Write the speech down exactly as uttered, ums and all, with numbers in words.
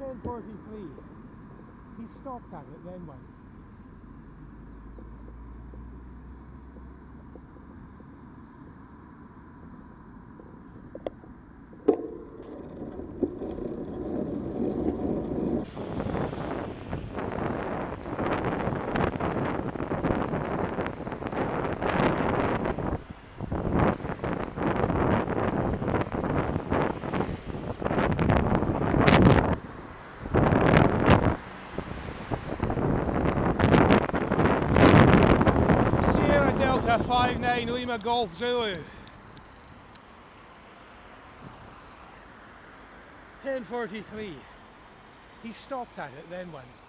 ten forty-three. He stopped at it, then went. Delta five nine Lima Golf Zulu. ten forty-three. He stopped at it, then went.